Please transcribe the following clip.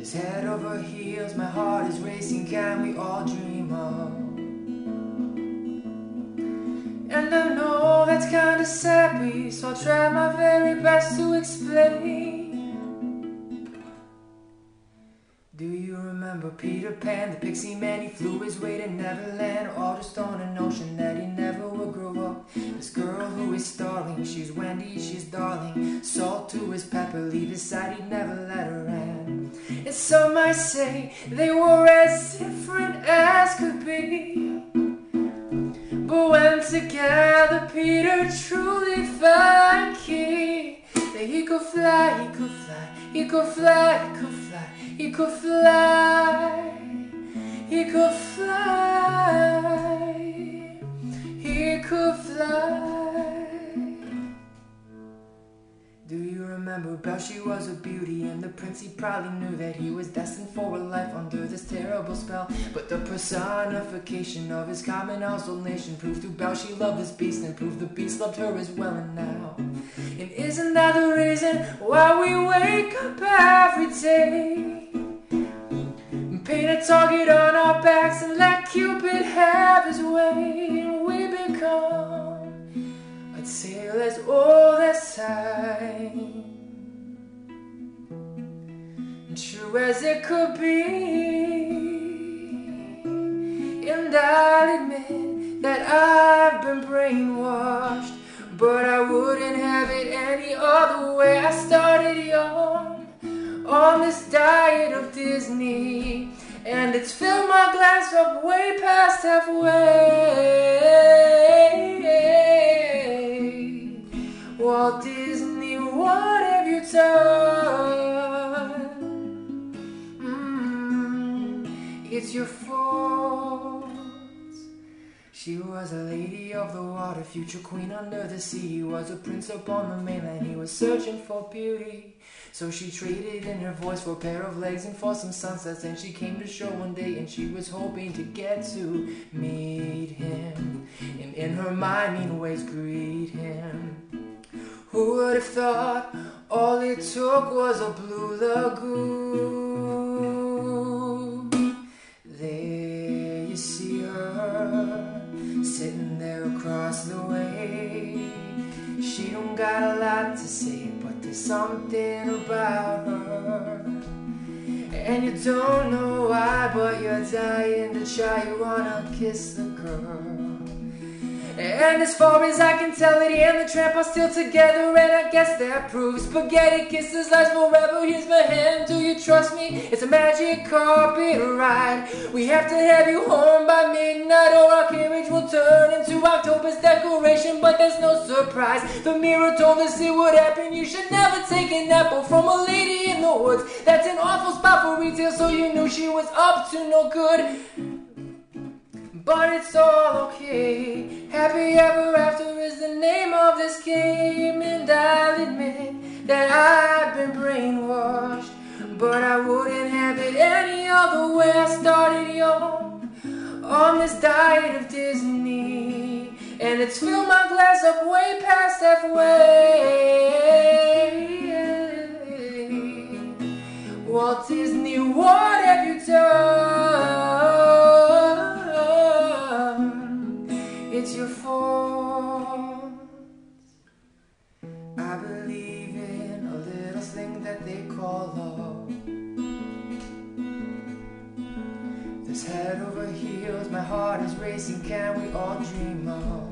This head over heels, my heart is racing, can we all dream of? And I know that's kinda sappy, so I'll try my very best to explain. Do you remember Peter Pan, the Pixie Man? He flew his way to Neverland, all just on a notion that he never would grow up. This girl who is starring, she's Wendy, she's darling. Salt to his pepper, leave his side, he'd never let her in. And some might say they were as different as could be, but when together Peter truly found key, that he could fly, he could fly, he could fly, he could fly, he could fly, he could fly, he could fly. Do you remember Belle? She was a beauty, and the prince, he probably knew that he was destined for a life under this terrible spell. But the personification of his common household nation proved to Belle she loved this beast, and proved the beast loved her as well. And now, and isn't that the reason why we wake up every day, paint a target on our backs and let Cupid have his way, and we become a tale as old as time, true as it could be. And I'll admit that I've been brainwashed, but I wouldn't have it any other way. I started young on this diet of Disney, and it's filled my glass up way past halfway. Walt Disney, what have you done? It's your fault. She was a lady of the water, future queen under the sea. He was a prince upon the mainland, he was searching for beauty. So she traded in her voice for a pair of legs and for some sunsets. And she came to shore one day, and she was hoping to get to meet him, and in her mind ways greet him. Who would have thought all it took was a blue lagoon? There you see her, sitting there across the way. She don't got a lot to say, but there's something about her, and you don't know why, but you're dying to try. You wanna kiss the girl. And as far as I can tell, Lady and the Tramp are still together, and I guess that proves spaghetti kisses last forever. Here's my hand, do you trust me? It's a magic carpet ride. We have to have you home by midnight, or our carriage will turn into October's decoration. But there's no surprise, the mirror told us it would happen. You should never take an apple from a lady in the woods. That's an awful spot for retail, so you knew she was up to no good. But it's all okay, happy ever after is the name of this game. And I'll admit that I've been brainwashed, but I wouldn't have it any other way. I started young on this diet of Disney, and it's filled my glass up way past halfway. Walt Disney, what have you done? It's your fault. I believe in a little thing that they call love. This head over heels, my heart is racing, can we all dream of?